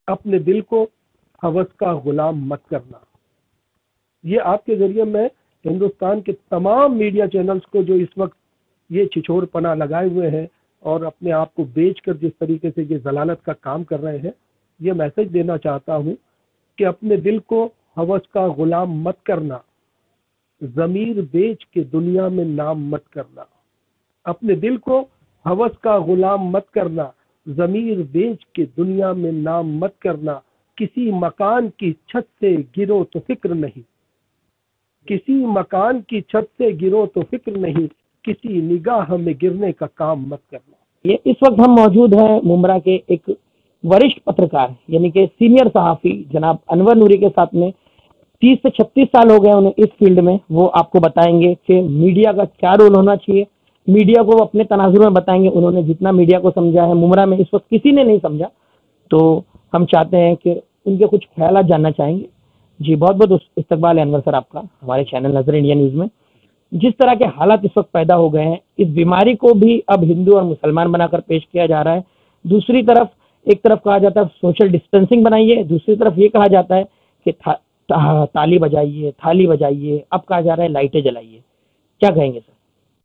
अपने दिल को हवस का गुलाम मत करना। ये आपके जरिए मैं हिंदुस्तान के तमाम मीडिया चैनल्स को जो इस वक्त ये छिछोरपना लगाए हुए हैं और अपने आप को बेचकर जिस तरीके से ये जलालत का काम कर रहे हैं, ये मैसेज देना चाहता हूं कि अपने दिल को हवस का गुलाम मत करना, जमीर बेच के दुनिया में नाम मत करना। अपने दिल को हवस का गुलाम मत करना, जमीर बेच के दुनिया में नाम मत करना। किसी मकान की छत से गिरो तो फिक्र नहीं, किसी मकान की छत से गिरो तो फिक्र नहीं, किसी निगाह में गिरने का काम मत करना। ये इस वक्त हम मौजूद हैं मुंब्रा के एक वरिष्ठ पत्रकार यानी कि सीनियर सहाफ़ी जनाब अनवर नूरी के साथ में। 30 से 36 साल हो गए उन्हें इस फील्ड में। वो आपको बताएंगे कि मीडिया का क्या रोल होना चाहिए, मीडिया को वो अपने तनाजुर में बताएंगे। उन्होंने जितना मीडिया को समझा है मुंब्रा में इस वक्त किसी ने नहीं समझा, तो हम चाहते हैं कि उनके कुछ ख्याल जानना चाहेंगे। जी बहुत बहुत इस्तकबाल है अनवर सर आपका हमारे चैनल नजर इंडिया न्यूज़ में। जिस तरह के हालात इस वक्त पैदा हो गए हैं, इस बीमारी को भी अब हिंदू और मुसलमान बनाकर पेश किया जा रहा है। दूसरी तरफ एक तरफ कहा जाता है सोशल डिस्टेंसिंग बनाइए, दूसरी तरफ ये कहा जाता है कि ताली बजाइए, थाली बजाइए, अब कहा जा रहा है लाइटें जलाइए। क्या कहेंगे सर?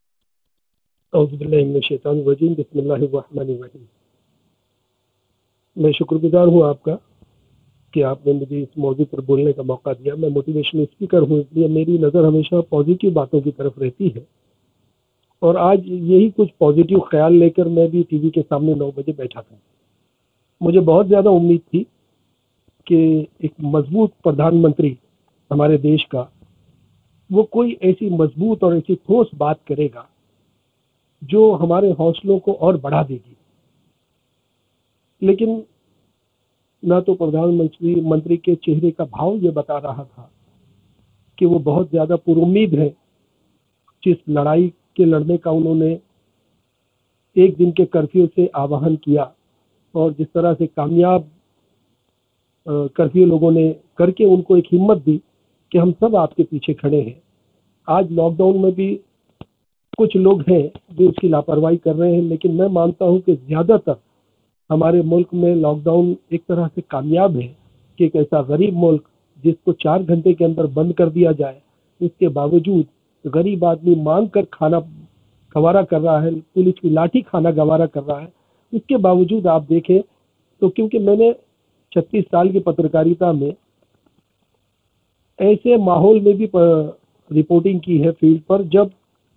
औज़ुबिल्लाहि बिस्मिल्लाहिर्रहमानिर्रहीम। मैं शुक्रगुजार हूँ आपका कि आपने मुझे इस मौजू पर बोलने का मौका दिया। मैं मोटिवेशनल स्पीकर हूँ, इसलिए मेरी नज़र हमेशा पॉजिटिव बातों की तरफ रहती है और आज यही कुछ पॉजिटिव ख्याल लेकर मैं भी टीवी के सामने 9 बजे बैठा था। मुझे बहुत ज़्यादा उम्मीद थी कि एक मजबूत प्रधानमंत्री हमारे देश का, वो कोई ऐसी मजबूत और ऐसी ठोस बात करेगा जो हमारे हौसलों को और बढ़ा देगी। लेकिन ना तो प्रधानमंत्री के चेहरे का भाव ये बता रहा था कि वो बहुत ज़्यादा पुरुम्मीद है। जिस लड़ाई के लड़ने का उन्होंने एक दिन के कर्फ्यू से आह्वान किया और जिस तरह से कामयाब कर्फ्यू लोगों ने करके उनको एक हिम्मत दी कि हम सब आपके पीछे खड़े हैं। आज लॉकडाउन में भी कुछ लोग हैं जो उसकी लापरवाही कर रहे हैं, लेकिन मैं मानता हूं कि ज़्यादातर हमारे मुल्क में लॉकडाउन एक तरह से कामयाब है कि एक ऐसा गरीब मुल्क जिसको 4 घंटे के अंदर बंद कर दिया जाए, उसके बावजूद गरीब आदमी मांग कर खाना गवारा कर रहा है, पुलिस की लाठी खाना गवारा कर रहा है। उसके बावजूद आप देखें तो, क्योंकि मैंने 36 साल की पत्रकारिता में ऐसे माहौल में भी रिपोर्टिंग की है फील्ड पर, जब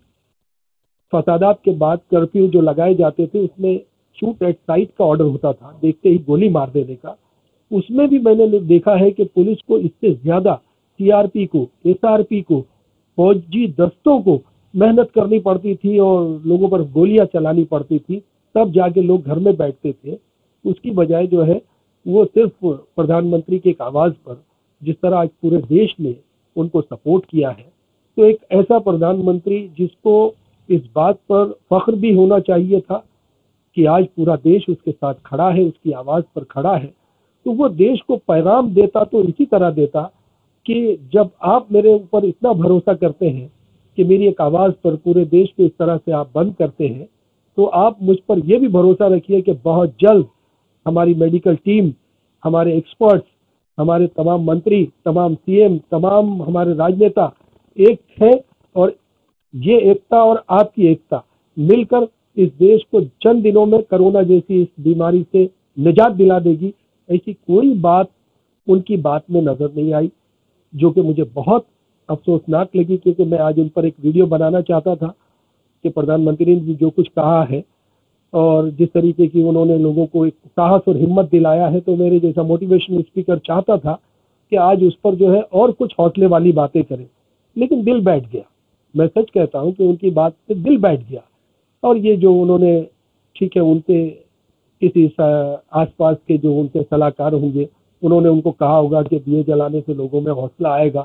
फसादात के बाद कर्फ्यू जो लगाए जाते थे उसमें शूट एट साइट का ऑर्डर होता था, देखते ही गोली मार देने का। उसमें भी मैंने देखा है कि पुलिस को इससे ज्यादा सीआरपी को, एसआरपी को, फौजी दस्तों को मेहनत करनी पड़ती थी और लोगों पर गोलियां चलानी पड़ती थी, तब जाके लोग घर में बैठते थे। उसकी बजाय जो है वो सिर्फ प्रधानमंत्री की एक आवाज़ पर, जिस तरह आज पूरे देश ने उनको सपोर्ट किया है, तो एक ऐसा प्रधानमंत्री जिसको इस बात पर फख्र भी होना चाहिए था कि आज पूरा देश उसके साथ खड़ा है, उसकी आवाज़ पर खड़ा है, तो वो देश को पैगाम देता तो इसी तरह देता कि जब आप मेरे ऊपर इतना भरोसा करते हैं कि मेरी एक आवाज़ पर पूरे देश को इस तरह से आप बंद करते हैं, तो आप मुझ पर यह भी भरोसा रखिए कि बहुत जल्द हमारी मेडिकल टीम, हमारे एक्सपर्ट्स, हमारे तमाम मंत्री, तमाम सीएम, तमाम हमारे राजनेता एक हैं और ये एकता और आपकी एकता मिलकर इस देश को चंद दिनों में कोरोना जैसी इस बीमारी से निजात दिला देगी। ऐसी कोई बात उनकी बात में नजर नहीं आई, जो कि मुझे बहुत अफसोसनाक लगी, क्योंकि मैं आज उन पर एक वीडियो बनाना चाहता था कि प्रधानमंत्री ने जो कुछ कहा है और जिस तरीके की उन्होंने लोगों को एक साहस और हिम्मत दिलाया है, तो मेरे जैसा मोटिवेशनल स्पीकर चाहता था कि आज उस पर जो है और कुछ हौसले वाली बातें करें, लेकिन दिल बैठ गया। मैं सच कहता हूं कि उनकी बात से दिल बैठ गया। और ये जो उन्होंने, ठीक है, उनके किसी आसपास के जो उनके सलाहकार होंगे, उन्होंने उनको कहा होगा कि दिए जलाने से लोगों में हौसला आएगा।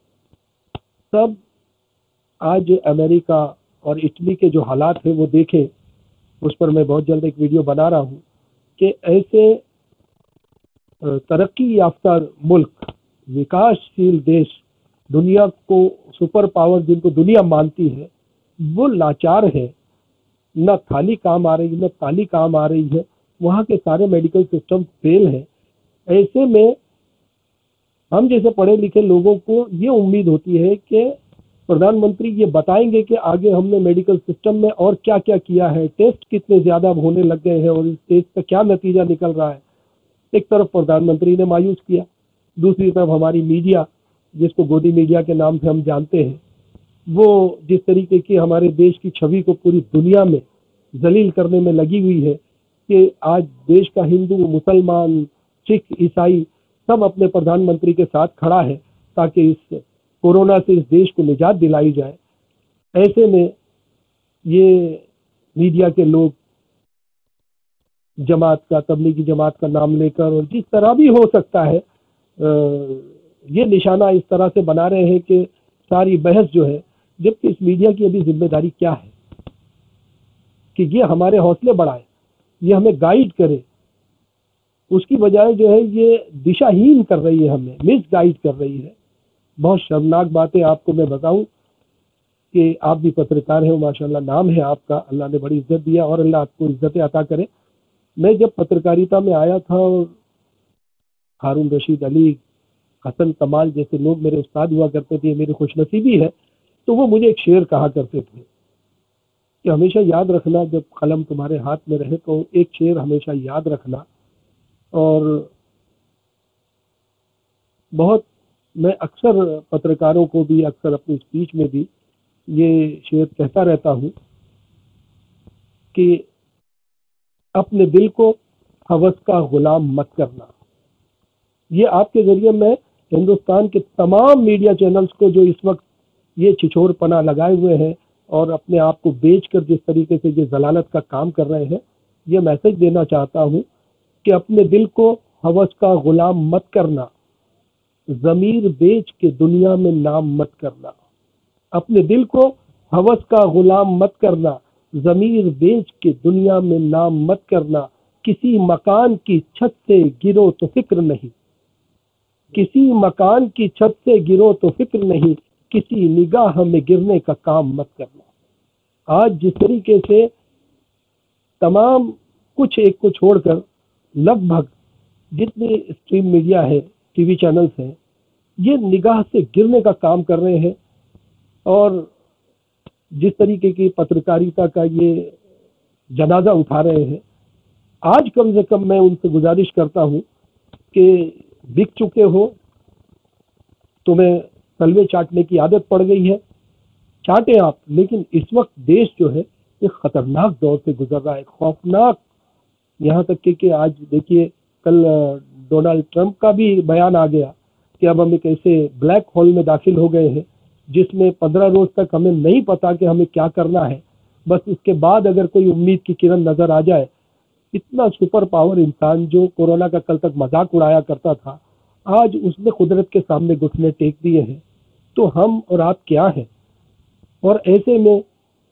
तब आज अमेरिका और इटली के जो हालात है वो देखें, उस पर मैं बहुत जल्द एक वीडियो बना रहा हूँ कि ऐसे तरक्की याफ्ता मुल्क, विकासशील देश, दुनिया को सुपर पावर जिनको दुनिया मानती है, वो लाचार है। न थाली काम आ रही, न ताली काम आ रही है। वहाँ के सारे मेडिकल सिस्टम फेल हैं। ऐसे में हम जैसे पढ़े लिखे लोगों को ये उम्मीद होती है कि प्रधानमंत्री ये बताएंगे कि आगे हमने मेडिकल सिस्टम में और क्या क्या किया है, टेस्ट कितने ज़्यादा होने लग गए हैं और इस टेस्ट का क्या नतीजा निकल रहा है। एक तरफ प्रधानमंत्री ने मायूस किया, दूसरी तरफ हमारी मीडिया, जिसको गोदी मीडिया के नाम से हम जानते हैं, वो जिस तरीके की हमारे देश की छवि को पूरी दुनिया में जलील करने में लगी हुई है कि आज देश का हिंदू, मुसलमान, सिख, ईसाई सब अपने प्रधानमंत्री के साथ खड़ा है ताकि इस कोरोना से इस देश को निजात दिलाई जाए। ऐसे में ये मीडिया के लोग जमात का, तबलीगी जमात का नाम लेकर और जिस तरह भी हो सकता है ये निशाना इस तरह से बना रहे हैं कि सारी बहस जो है, जबकि इस मीडिया की अभी जिम्मेदारी क्या है कि ये हमारे हौसले बढ़ाए, ये हमें गाइड करे, उसकी बजाय जो है ये दिशाहीन कर रही है, हमें मिस गाइड कर रही है। बहुत शर्मनाक बातें आपको मैं बताऊं कि आप भी पत्रकार हैं, माशाल्लाह नाम है आपका, अल्लाह ने बड़ी इज्जत दिया और अल्लाह आपको इज्जत अता करे। मैं जब पत्रकारिता में आया था और हारून रशीद अली, हसन कमाल जैसे लोग मेरे उस्ताद हुआ करते थे, मेरी खुशनसीबी है, तो वो मुझे एक शेर कहा करते थे कि हमेशा याद रखना, जब कलम तुम्हारे हाथ में रहे तो एक शेर हमेशा याद रखना। और बहुत मैं अक्सर पत्रकारों को भी, अक्सर अपनी स्पीच में भी ये शेर कहता रहता हूँ कि अपने दिल को हवस का गुलाम मत करना। ये आपके जरिए मैं हिंदुस्तान के तमाम मीडिया चैनल्स को जो इस वक्त ये छिछोरपना लगाए हुए हैं और अपने आप को बेचकर जिस तरीके से ये जलालत का काम कर रहे हैं, ये मैसेज देना चाहता हूँ कि अपने दिल को हवस का गुलाम मत करना, ज़मीर बेच के दुनिया में नाम मत करना। अपने दिल को हवस का गुलाम मत करना, ज़मीर बेच के दुनिया में नाम मत करना। किसी मकान की छत से गिरो तो फिक्र नहीं, किसी मकान की छत से गिरो तो फिक्र नहीं, किसी निगाह में गिरने का काम मत करना। आज जिस तरीके से तमाम कुछ एक को छोड़कर लगभग जितनी स्ट्रीम मीडिया है, टीवी चैनल्स हैं, ये निगाह से गिरने का काम कर रहे हैं और जिस तरीके की पत्रकारिता का ये जनाजा उठा रहे हैं, आज कम से कम मैं उनसे गुजारिश करता हूं कि बिक चुके हो, तुम्हें तलवे चाटने की आदत पड़ गई है, चाटे आप, लेकिन इस वक्त देश जो है एक खतरनाक दौर से गुजर रहा है, खौफनाक। यहाँ तक कि आज देखिए कल डोनाल्ड ट्रंप का भी बयान आ गया कि अब हम एक ऐसे ब्लैक होल में दाखिल हो गए हैं जिसमें 15 रोज तक हमें नहीं पता कि हमें क्या करना है, बस इसके बाद अगर कोई उम्मीद की किरण नजर आ जाए। इतना सुपर पावर इंसान जो कोरोना का कल तक मजाक उड़ाया करता था, आज उसने कुदरत के सामने घुटने टेक दिए हैं, तो हम और आप क्या हैं। और ऐसे में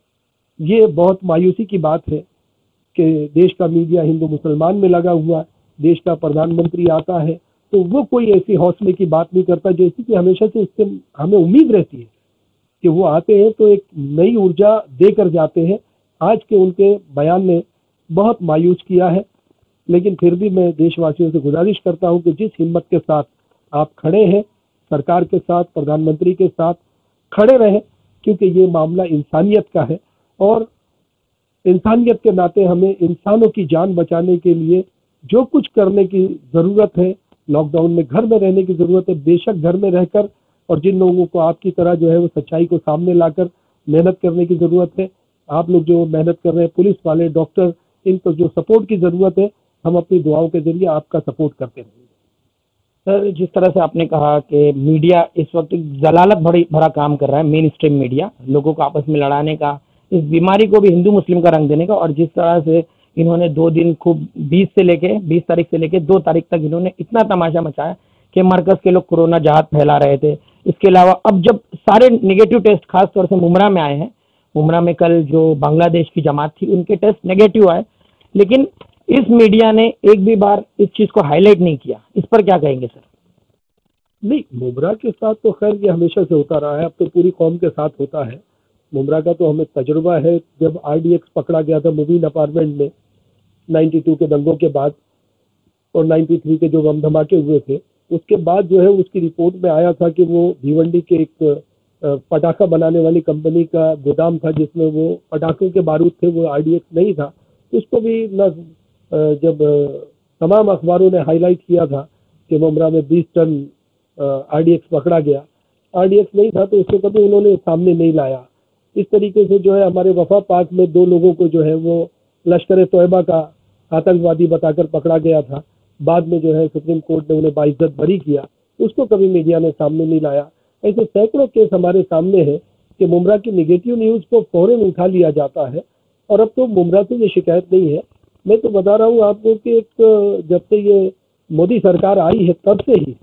ये बहुत मायूसी की बात है कि देश का मीडिया हिंदू मुसलमान में लगा हुआ है, देश का प्रधानमंत्री आता है तो वो कोई ऐसी हौसले की बात नहीं करता जैसी कि हमेशा से उससे हमें उम्मीद रहती है कि वो आते हैं तो एक नई ऊर्जा देकर जाते हैं। आज के उनके बयान ने बहुत मायूस किया है, लेकिन फिर भी मैं देशवासियों से गुजारिश करता हूं कि जिस हिम्मत के साथ आप खड़े हैं, सरकार के साथ, प्रधानमंत्री के साथ खड़े रहें, क्योंकि ये मामला इंसानियत का है और इंसानियत के नाते हमें इंसानों की जान बचाने के लिए जो कुछ करने की ज़रूरत है, लॉकडाउन में घर में रहने की ज़रूरत है, बेशक घर में रहकर, और जिन लोगों को आपकी तरह जो है वो सच्चाई को सामने लाकर मेहनत करने की ज़रूरत है, आप लोग जो मेहनत कर रहे हैं, पुलिस वाले, डॉक्टर, इनको जो सपोर्ट की ज़रूरत है, हम अपनी दुआओं के जरिए आपका सपोर्ट करते रहेंगे। सर, जिस तरह से आपने कहा कि मीडिया इस वक्त जलालत भरा काम कर रहा है, मेन स्ट्रीम मीडिया, लोगों को आपस में लड़ाने का, इस बीमारी को भी हिंदू मुस्लिम का रंग देने का, और जिस तरह से इन्होंने 2 दिन खूब 20 तारीख से लेके 2 तारीख तक इन्होंने इतना तमाशा मचाया कि मरकज के लोग कोरोना जहाज फैला रहे थे। इसके अलावा अब जब सारे नेगेटिव टेस्ट खास तौर से मुमरा में आए हैं, मुमरा में कल जो बांग्लादेश की जमात थी उनके टेस्ट नेगेटिव आए, लेकिन इस मीडिया ने एक भी बार इस चीज़ को हाईलाइट नहीं किया। इस पर क्या कहेंगे सर? नहीं, मुमरा के साथ तो खैर ये हमेशा से होता रहा है, अब तो पूरी कौम के साथ होता है। मुमरा का तो हमें तजुर्बा है, जब RDX पकड़ा गया था मुबीन अपार्टमेंट में 92 के दंगों के बाद, और 93 के जो बम धमाके हुए थे, उसके बाद जो है उसकी रिपोर्ट में आया था कि वो भिवंडी के एक पटाखा बनाने वाली कंपनी का गोदाम था जिसमें वो पटाखों के बारूद थे, वो आरडीएक्स नहीं था। उसको भी जब तमाम अखबारों ने हाईलाइट किया था कि मुमरा में 20 टन आरडीएक्स पकड़ा गया, आरडीएक्स नहीं था तो उसको कभी उन्होंने सामने नहीं लाया। इस तरीके से जो है हमारे वफा पार्क में 2 लोगों को जो है वो लश्कर तोयबा का आतंकवादी बताकर पकड़ा गया था। बाद में जो है सुप्रीम कोर्ट ने उन्हें बाइज्जत बरी किया, उसको कभी मीडिया ने सामने नहीं लाया। ऐसे सैकड़ों केस हमारे सामने है कि मुमरा की निगेटिव न्यूज़ को फौरन उठा लिया जाता है। और अब तो मुमरा से ये शिकायत नहीं है, मैं तो बता रहा हूँ आपको कि एक जब से ये मोदी सरकार आई है तब से ही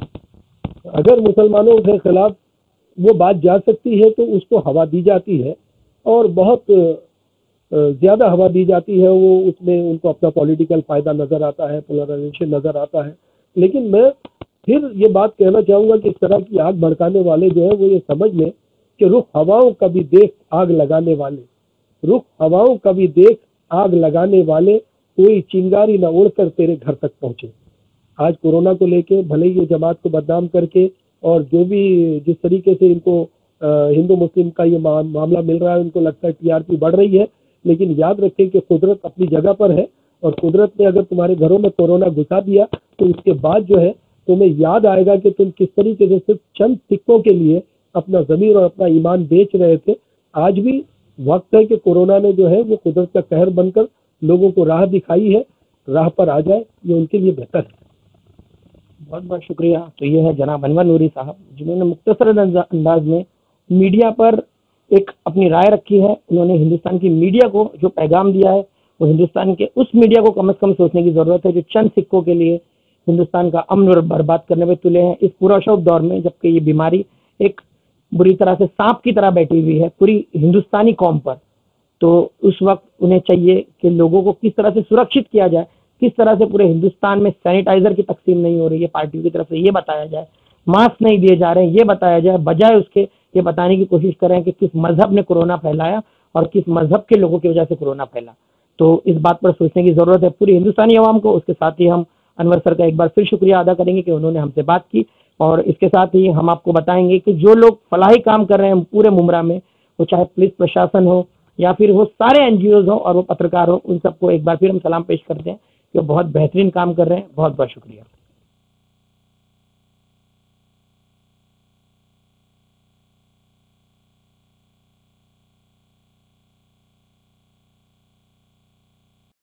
अगर मुसलमानों के खिलाफ वो बात जा सकती है तो उसको हवा दी जाती है और बहुत ज़्यादा हवा दी जाती है। वो उसमें उनको अपना पॉलिटिकल फ़ायदा नज़र आता है, पोलराइजेशन नज़र आता है। लेकिन मैं फिर ये बात कहना चाहूँगा कि इस तरह की आग भड़काने वाले जो है वो ये समझ लें कि रुख हवाओं कभी देख आग लगाने वाले, रुख हवाओं कभी देख आग लगाने वाले, कोई चिंगारी न उड़कर तेरे घर तक पहुँचे। आज कोरोना को लेके भले ही ये जमात को बदनाम करके और जो भी जिस तरीके से इनको हिंदू मुस्लिम का ये मामला मिल रहा है, उनको लगता है टीआरपी बढ़ रही है, लेकिन याद रखें कि कुदरत अपनी जगह पर है और कुदरत ने अगर तुम्हारे घरों में कोरोना घुसा दिया तो उसके बाद जो है तुम्हें याद आएगा कि तुम किस तरीके से सिर्फ चंद सिक्कों के लिए अपना ज़मीर और अपना ईमान बेच रहे थे। आज भी वक्त है कि कोरोना ने जो है वो कुदरत का कहर बनकर लोगों को राह दिखाई है, राह पर आ जाए, ये उनके लिए बेहतर है। बहुत बहुत शुक्रिया। तो ये है जनाब अनवर नूरी साहब, जिन्होंने मुख्तसर अंदाज में मीडिया पर एक अपनी राय रखी है। उन्होंने हिंदुस्तान की मीडिया को जो पैगाम दिया है वो हिंदुस्तान के उस मीडिया को कम से कम सोचने की ज़रूरत है जो चंद सिक्कों के लिए हिंदुस्तान का अमन बर्बाद करने पर तुले हैं। इस पूरा शौक दौर में जबकि ये बीमारी एक बुरी तरह से सांप की तरह बैठी हुई है पूरी हिंदुस्तानी कौम पर, तो उस वक्त उन्हें चाहिए कि लोगों को किस तरह से सुरक्षित किया जाए, किस तरह से पूरे हिंदुस्तान में सैनिटाइजर की तकसीम नहीं हो रही है पार्टियों की तरफ से, ये बताया जाए। मास्क नहीं दिए जा रहे हैं, ये बताया जाए। बजाय उसके ये बताने की कोशिश करें कि किस मजहब ने कोरोना फैलाया और किस मजहब के लोगों की वजह से कोरोना फैला। तो इस बात पर सोचने की ज़रूरत है पूरी हिंदुस्तानी अवाम को। उसके साथ ही हम अनवर सर का एक बार फिर शुक्रिया अदा करेंगे कि उन्होंने हमसे बात की। और इसके साथ ही हम आपको बताएंगे कि जो लोग फलाही काम कर रहे हैं पूरे मुमरा में, वो चाहे पुलिस प्रशासन हो या फिर वो सारे एनजीओज हो और वो पत्रकार हो, उन सबको एक बार फिर हम सलाम पेश करते हैं कि वो बहुत बेहतरीन काम कर रहे हैं। बहुत बहुत शुक्रिया।